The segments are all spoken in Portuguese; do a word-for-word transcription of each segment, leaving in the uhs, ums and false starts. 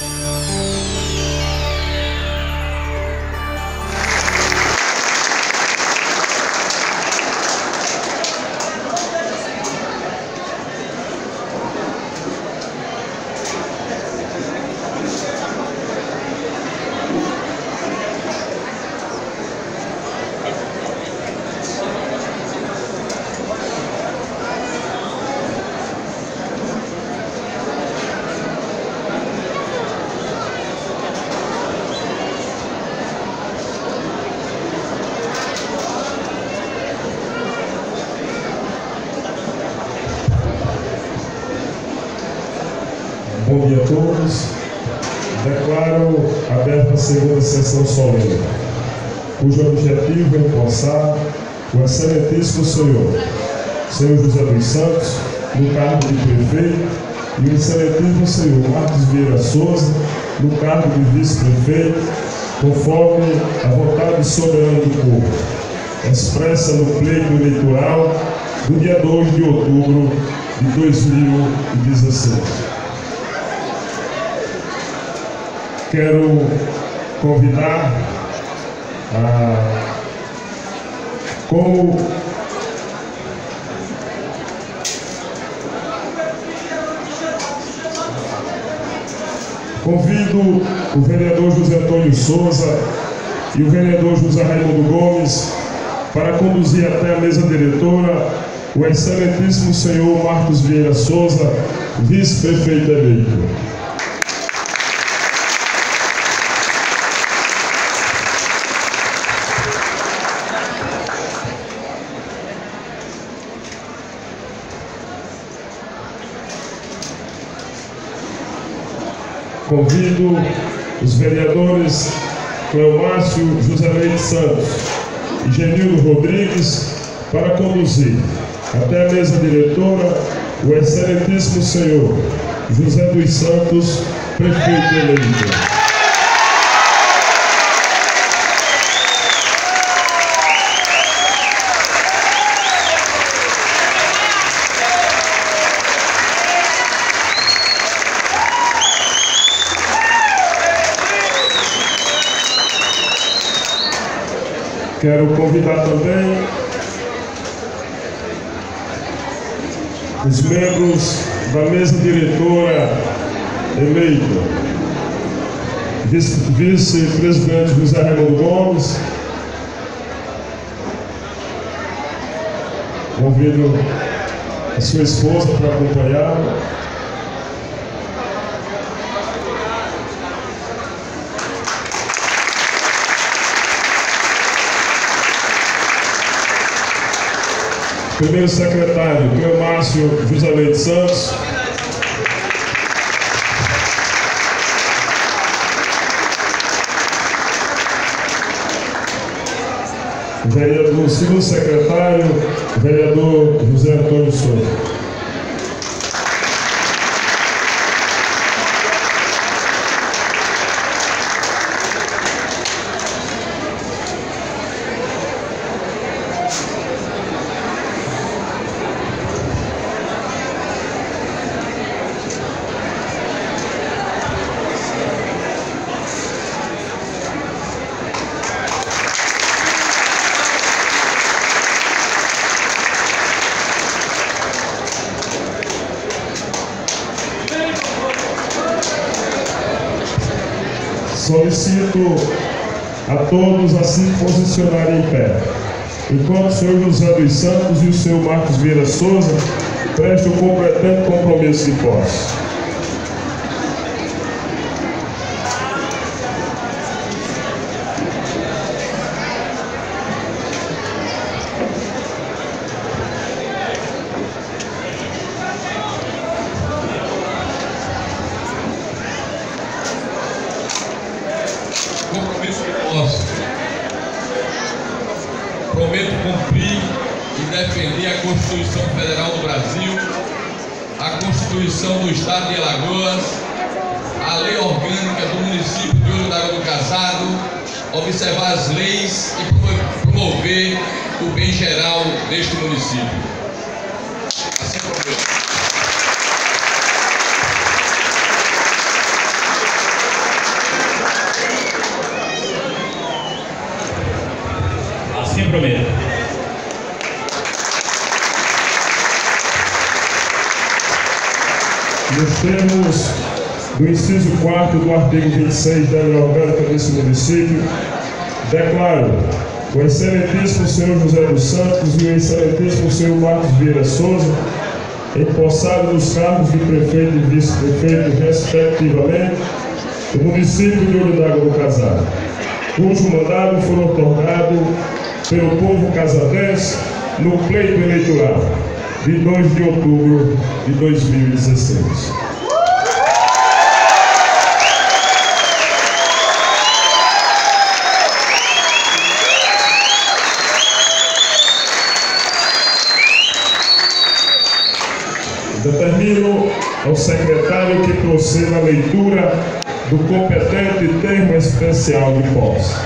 Bom dia a todos. Declaro aberta a segunda sessão solene, cujo objetivo é empossar o excelentíssimo senhor, senhor José dos Santos, no cargo de prefeito, e o excelentíssimo senhor Marcos Vieira Souza, no cargo de vice-prefeito, conforme a vontade soberana do povo, expressa no pleito eleitoral do dia dois de outubro de dois mil e dezesseis. Quero convidar a, como convido o vereador José Antônio Souza e o vereador José Raimundo Gomes para conduzir até a mesa diretora o excelentíssimo senhor Marcos Vieira Souza, vice-prefeito eleito. Convido os vereadores Cleomárcio José Leite Santos e Genildo Rodrigues para conduzir até a mesa diretora o excelentíssimo senhor José dos Santos, prefeito eleito. Quero convidar também os membros da mesa diretora eleita, vice-presidente José Raimundo Gomes. Convido a sua esposa para acompanhá-lo. Primeiro secretário, Cleomárcio José Leite Santos. Vereador, segundo secretário, vereador José Antônio Souza. Solicito a todos a se posicionarem em pé, enquanto o senhor José dos Santos e o senhor Marcos Vieira Souza prestam o completante compromisso de posse. Compromisso de posse. Prometo cumprir e defender a Constituição Federal do Brasil, a Constituição do Estado de Alagoas, a Lei Orgânica do Município de Olho d'Água do Casado, observar as leis e promover o bem geral deste município. Assim prometo. nos termos do inciso quarto do artigo vinte e seis da Lei Orgânica desse município, declaro o excelentíssimo senhor José dos Santos e o excelentíssimo senhor Marcos Vieira Souza empossados nos cargos de prefeito e vice-prefeito, respectivamente, do município de Olho d'Água do Casado, cujo mandado foi otorgado pelo povo casadense no pleito eleitoral de dois de outubro de dois mil e dezesseis. Determino ao secretário que proceda a leitura do competente termo especial de posse.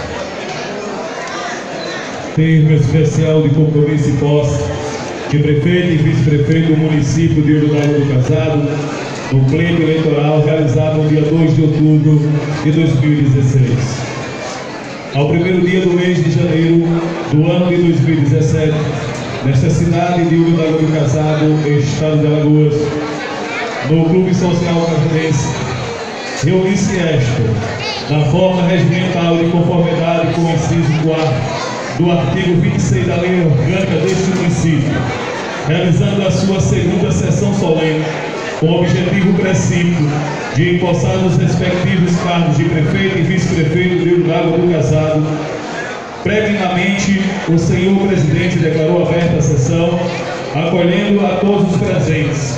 Termo especial de compromisso e posse de prefeito e vice-prefeito do município de Olho d'Água do Casado, no pleito eleitoral realizado no dia dois de outubro de dois mil e dezesseis. Ao primeiro dia do mês de janeiro do ano de dois mil e dezessete, nesta cidade de Olho d'Água do Casado, estado de Alagoas, no Clube Social Casadense, reuni-se esta, na forma regimental de conformidade com o inciso quarto do artigo vinte e seis da Lei Orgânica deste município, realizando a sua segunda sessão solene, com o objetivo precípico de empossar nos respectivos cargos de prefeito e vice-prefeito de Olho d'Água do Casado. Previamente, o senhor presidente declarou aberta a sessão, acolhendo a todos os presentes,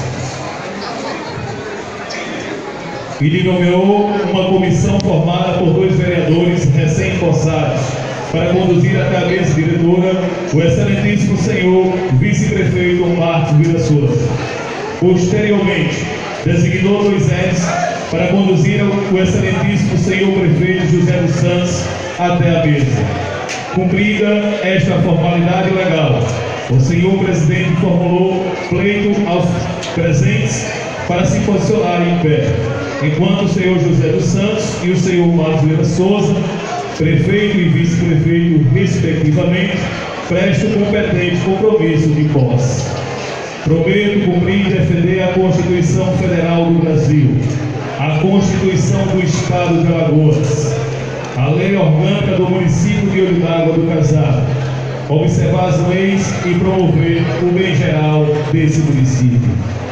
e lhe nomeou uma comissão formada por dois vereadores recém-empossados para conduzir até a mesa diretora o excelentíssimo senhor vice-prefeito Marcos Vieira Souza. Posteriormente, designou dois entes para conduzir o excelentíssimo senhor prefeito José dos Santos até a mesa. Cumprida esta formalidade legal, o senhor presidente formulou pleito aos presentes para se posicionarem em pé, enquanto o senhor José dos Santos e o senhor Marcos Vieira Souza, prefeito e vice-prefeito, respectivamente, prestam o competente compromisso de posse. Prometo cumprir e defender a Constituição Federal do Brasil, a Constituição do Estado de Alagoas, a Lei Orgânica do município de Olho d'Água do Casado, observar as leis e promover o bem geral desse município.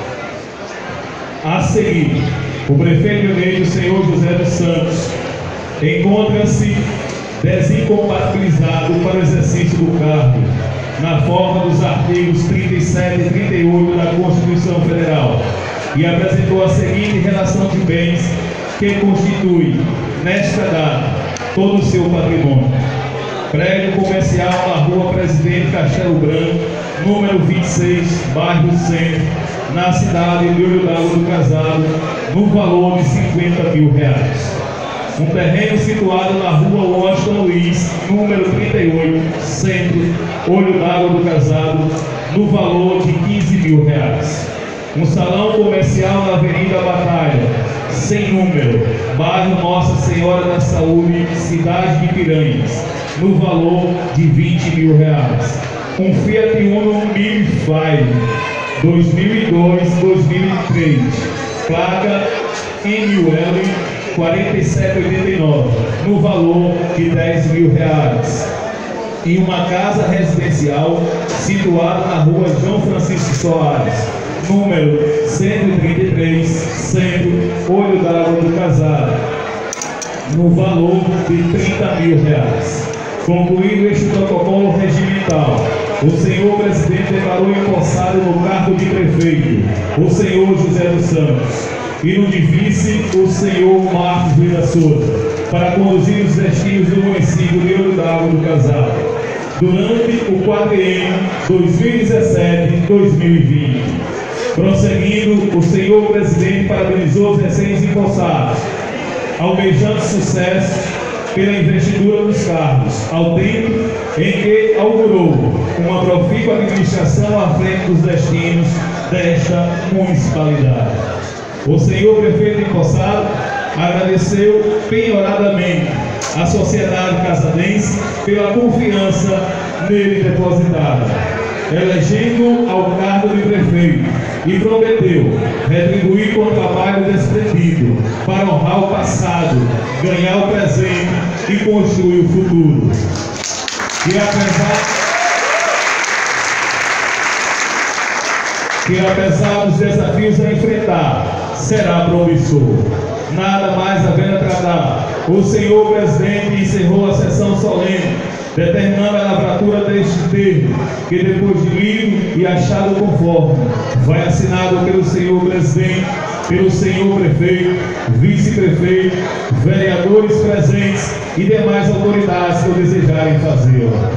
A seguir, o prefeito eleito, senhor José dos Santos, encontra-se desincompatibilizado para o exercício do cargo, na forma dos artigos trinta e sete e trinta e oito da Constituição Federal, e apresentou a seguinte relação de bens que constitui, nesta data, todo o seu patrimônio: prédio comercial na rua Presidente Castelo Branco, número vinte e seis, bairro Centro, na cidade de Olho d'Água do Casado, no valor de cinquenta mil reais. Um terreno situado na rua Washington Luiz, número trinta e oito, Centro, Olho d'Água do Casado, no valor de quinze mil reais. Um salão comercial na Avenida Batalha, sem número, bairro Nossa Senhora da Saúde, cidade de Piranhas, no valor de vinte mil reais. Um Fiat Uno Mille Five, dois mil e dois a dois mil e três, placa M U L quarenta e sete oitenta e nove, no valor de dez mil reais. E uma casa residencial situada na rua João Francisco Soares, número cento e trinta e três, Centro, Olho d'Água do Casado, no valor de trinta mil reais. Concluído este protocolo regimental, o senhor presidente declarou empossado no cargo de prefeito o senhor José dos Santos e no de vice o senhor Marcos Vieira Souza, para conduzir os destinos do município de Olho d'Água do Casado durante o quadriênio dois mil e dezessete a dois mil e vinte. Prosseguindo, o senhor presidente parabenizou os recém-empossados, almejando sucesso pela investidura dos cargos, ao tempo em que augurou uma profícua administração à frente dos destinos desta municipalidade. O senhor prefeito empossado agradeceu penhoradamente à sociedade casadense pela confiança nele depositada. elegendo ao cargo de prefeito, e prometeu retribuir com o trabalho desprendido para honrar o passado, ganhar o presente e construir o futuro. Que apesar que apesar dos desafios a enfrentar, será promissor. Nada mais havendo a tratar, o senhor presidente encerrou a sessão solene, determinando a lavratura deste termo, que depois de lido e achado conforme, vai assinado pelo senhor presidente, pelo senhor prefeito, vice-prefeito, vereadores presentes e demais autoridades que o desejarem fazê-lo.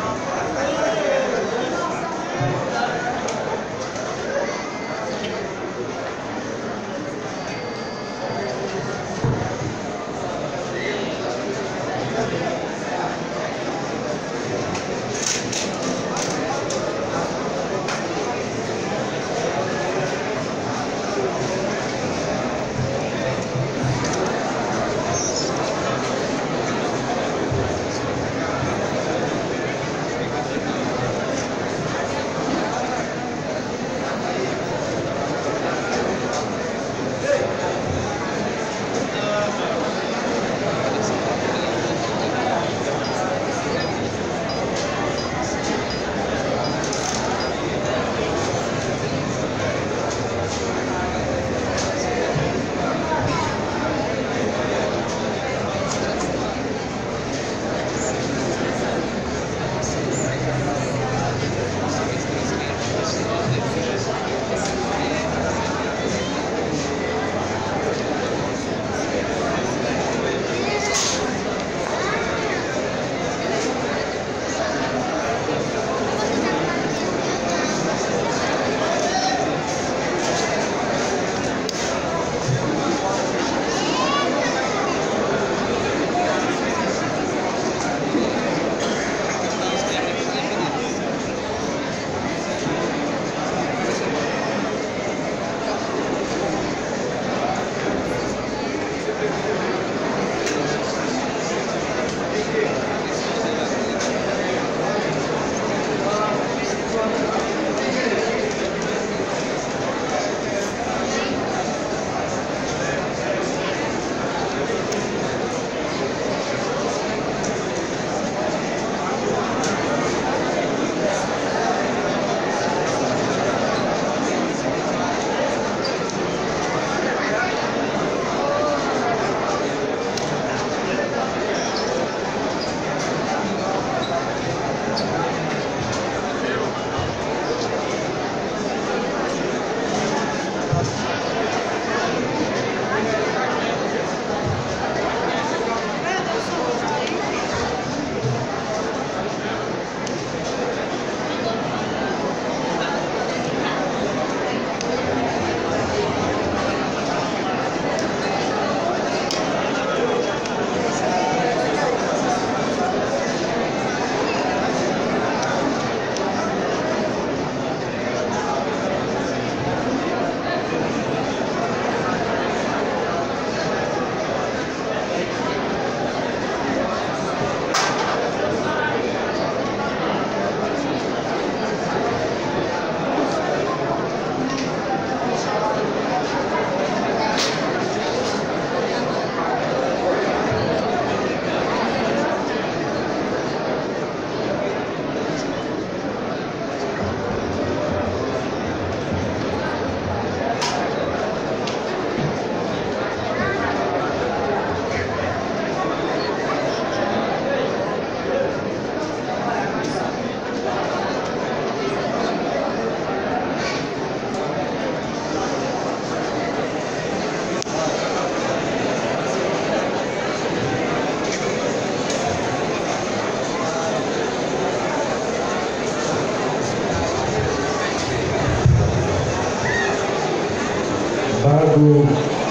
dado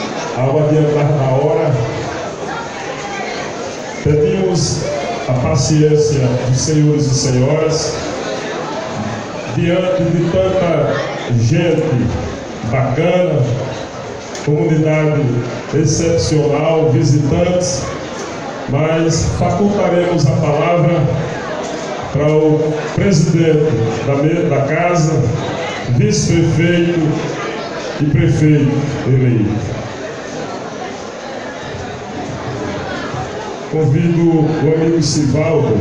ao adiantar da hora, pedimos a paciência dos senhores e senhoras diante de tanta gente bacana, comunidade excepcional, visitantes, mas facultaremos a palavra para o presidente da, da casa, vice-prefeito e prefeito eleito. Convido o amigo Sivaldo.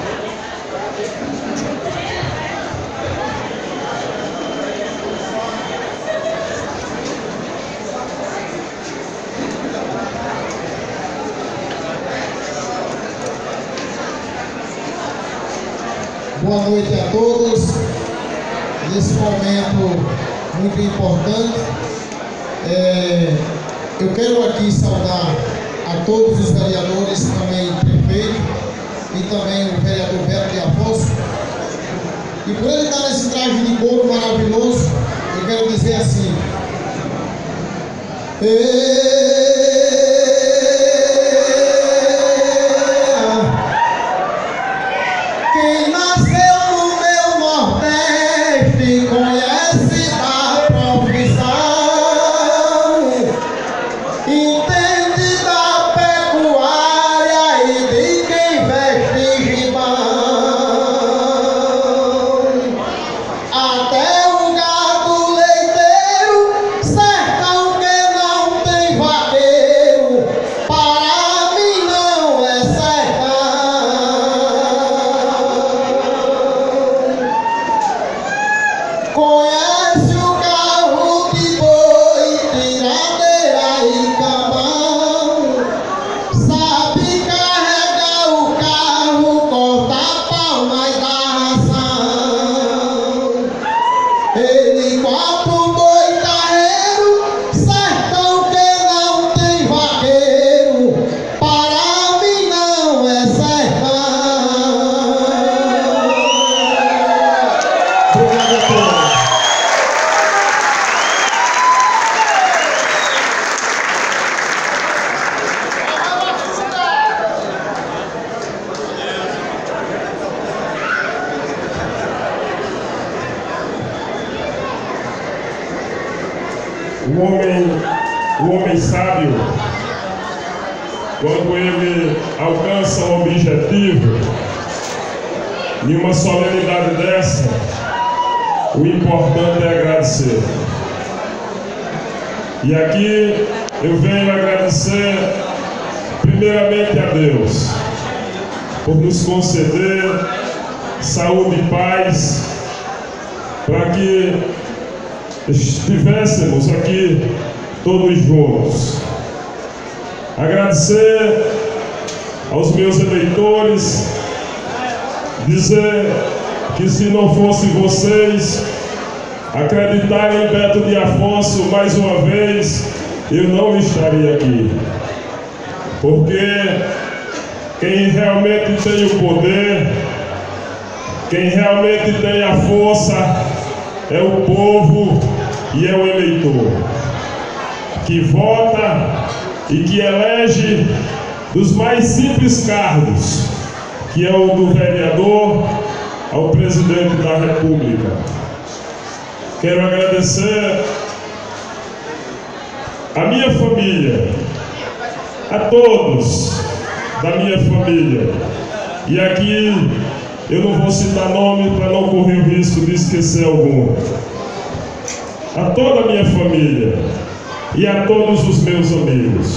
Boa noite a todos. Nesse momento muito importante, é, eu quero aqui saudar a todos os vereadores, também o prefeito e também o vereador Beto de Afonso. E por ele estar nesse traje de couro maravilhoso, eu quero dizer assim: quem nasceu no meu Nordeste conhece da profissão, entende da pecuária e de quem veste gibão. Até o gado leiteiro, sertão que não tem vaqueiro, para mim não é sertão. Conhece o carro de boi, tiradeira e cambão, sabe carregar o carro, cortar palmas da ração. Ele quatro boi carreiro, sertão que não tem vaqueiro, para mim não é sertão. Obrigado a todos. O homem, o homem sábio, quando ele alcança um objetivo, em uma solenidade dessa, o importante é agradecer. E aqui eu venho agradecer primeiramente a Deus por nos conceder saúde e paz, para que estivéssemos aqui todos juntos. Agradecer aos meus eleitores, dizer que se não fosse vocês acreditarem em Beto de Afonso mais uma vez, eu não estaria aqui. Porque quem realmente tem o poder, quem realmente tem a força, é o povo e é o eleitor, que vota e que elege dos mais simples cargos, que é o do vereador ao presidente da República. Quero agradecer a minha família, a todos da minha família. E aqui eu não vou citar nome para não correr o risco de esquecer algum. A toda a minha família e a todos os meus amigos.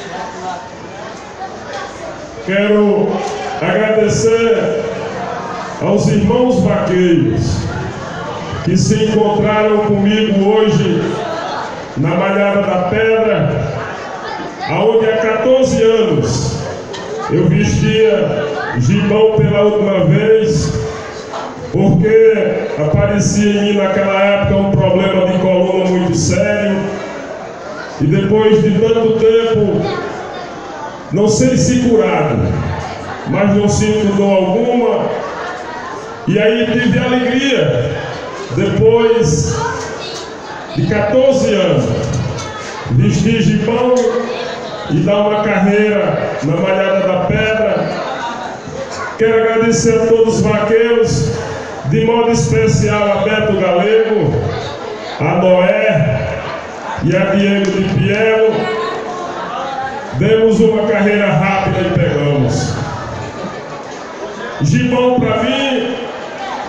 Quero agradecer aos irmãos vaqueiros que se encontraram comigo hoje na Malhada da Pedra, aonde há quatorze anos eu vestia gibão pela última vez, porque aparecia em mim naquela época um problema de coluna muito sério, e depois de tanto tempo, não sei se curado, mas não sinto dor alguma, e aí tive alegria, depois de quatorze anos, vestir gibão e dar uma carreira na Malhada da Pedra. Quero agradecer a todos os vaqueiros, de modo especial a Beto Galego, a Noé e a Diego de Piero. Demos uma carreira rápida e pegamos. Gibão para mim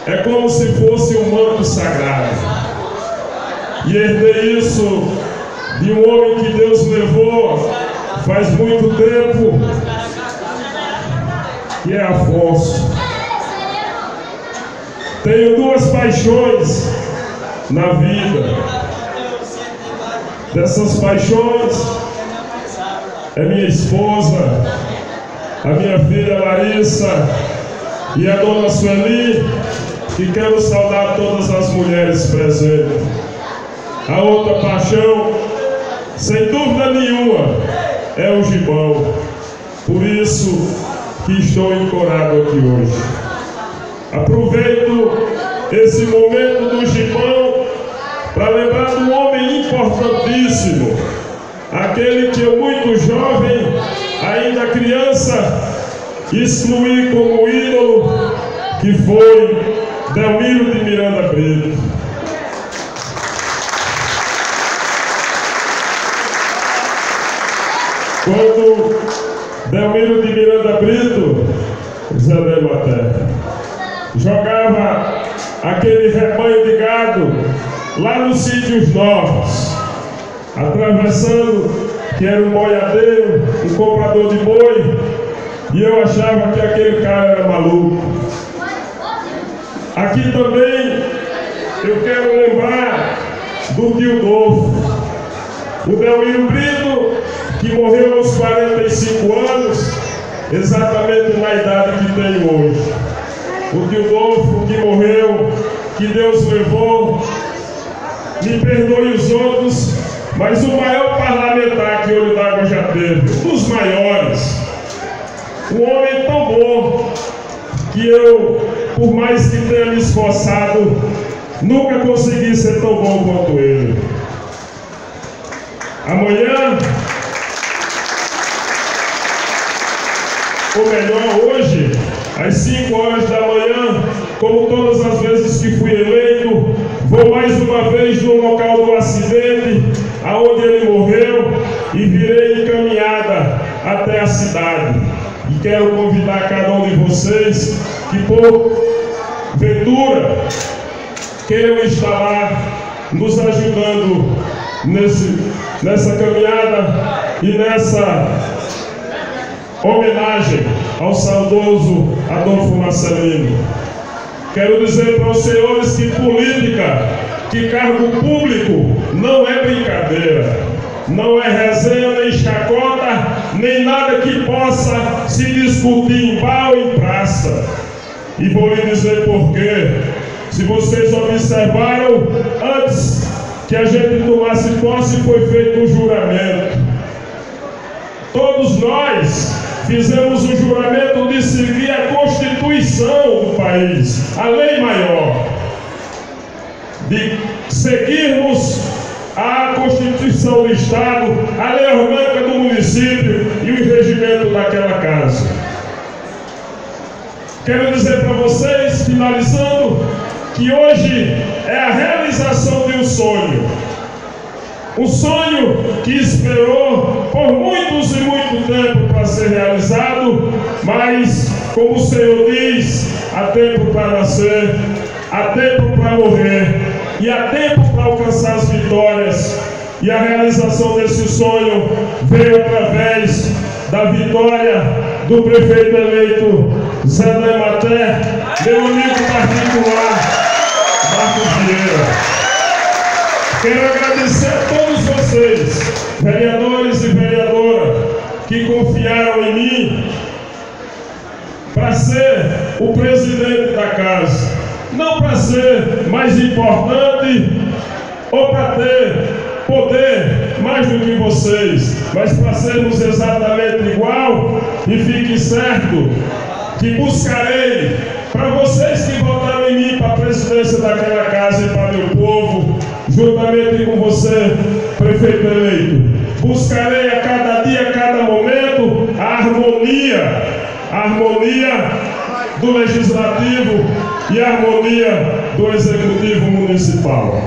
é como se fosse um manto sagrado. E herdei isso de um homem que Deus levou faz muito tempo, que é Afonso. Tenho duas paixões na vida. Dessas paixões é minha esposa, a minha filha Larissa e a dona Sueli, que quero saudar todas as mulheres presentes. A outra paixão, sem dúvida nenhuma, é o Gibão. Por isso que estou encorado aqui hoje. Aproveito esse momento do Gibão para lembrar de um homem importantíssimo, aquele que eu, muito jovem, ainda criança, excluí como ídolo, que foi Delmiro de Miranda Brito. Quando Delmiro de Miranda Brito, Zé da Maté, jogava aquele rebanho de gado lá nos sítios novos, atravessando, que era um boiadeiro, um comprador de boi, e eu achava que aquele cara era maluco. Aqui também eu quero lembrar do tio Dolfo, o Delmiro Brito, que morreu aos quarenta e cinco anos, exatamente na idade que tem hoje. O tio Dolfo que morreu, que Deus levou, me perdoe os outros, mas o maior parlamentar que Olho d'Água já teve, um dos maiores, um homem tão bom, que eu, por mais que tenha me esforçado, nunca consegui ser tão bom quanto ele. Amanhã, ou melhor, hoje, às cinco horas da manhã, como todas as vezes que fui eleito, vou mais uma vez no local do acidente, aonde ele morreu, e virei encaminhada até a cidade. E quero convidar cada um de vocês que, por ventura, queiram estar lá nos ajudando nesse, nessa caminhada e nessa homenagem ao saudoso Adolfo Marcelino. Quero dizer para os senhores que política, que cargo público não é brincadeira, não é resenha, nem chacota, nem nada que possa se discutir em bar ou em praça. E vou lhe dizer por quê. Se vocês observaram, antes que a gente tomasse posse, foi feito um juramento. Todos nós fizemos o juramento de seguir a Constituição do país, a lei maior, de seguirmos a Constituição do Estado, a lei orgânica do município e o regimento daquela casa. Quero dizer para vocês, finalizando, que hoje é a realização de um sonho. Um sonho que esperou por muitos e muito tempo para ser realizado, mas, como o Senhor diz, há tempo para nascer, há tempo para morrer, e há tempo para alcançar as vitórias. E a realização desse sonho veio através da vitória do prefeito eleito Zé da Maté, meu amigo particular, Marcos Vieira. Quero agradecer a todos vocês, vereadores e vereadoras, que confiaram em mim para ser o presidente da casa. Não para ser mais importante ou para ter poder mais do que vocês, mas para sermos exatamente igual. E fique certo que buscarei, para vocês que votaram em mim para a presidência daquela casa e para meu povo, juntamente com você, prefeito eleito, buscarei a cada dia, a cada momento, a harmonia, a harmonia do legislativo e a harmonia do executivo municipal.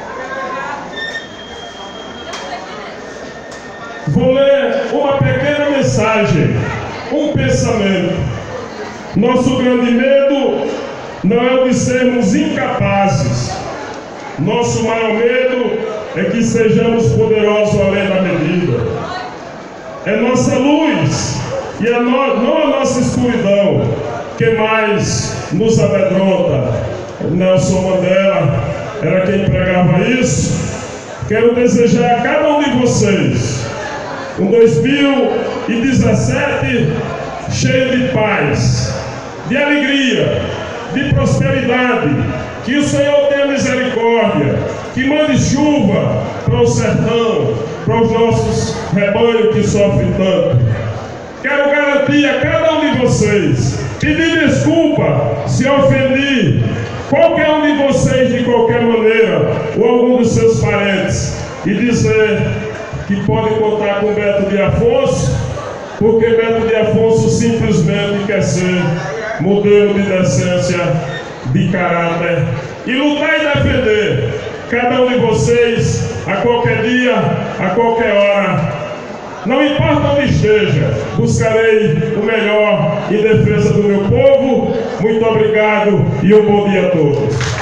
Vou ler uma pequena mensagem, um pensamento. Nosso grande medo não é o de sermos incapazes. Nosso maior medo é que sejamos poderosos além da medida. É nossa luz e é no, não a nossa escuridão que mais nos amedronta. Nelson Mandela era quem pregava isso. Quero desejar a cada um de vocês um dois mil e dezessete cheio de paz, de alegria, de prosperidade. Que o Senhor tenha misericórdia, que mande chuva para o sertão, para os nossos rebanhos que sofrem tanto. Quero garantir a cada um de vocês, pedir desculpa se ofendi qualquer um de vocês de qualquer maneira, ou algum dos seus parentes, e dizer que pode contar com Beto de Afonso, porque Beto de Afonso simplesmente quer ser modelo de decência, de caráter, e lutar e defender cada um de vocês a qualquer dia, a qualquer hora. Não importa onde esteja, buscarei o melhor em defesa do meu povo. Muito obrigado e um bom dia a todos.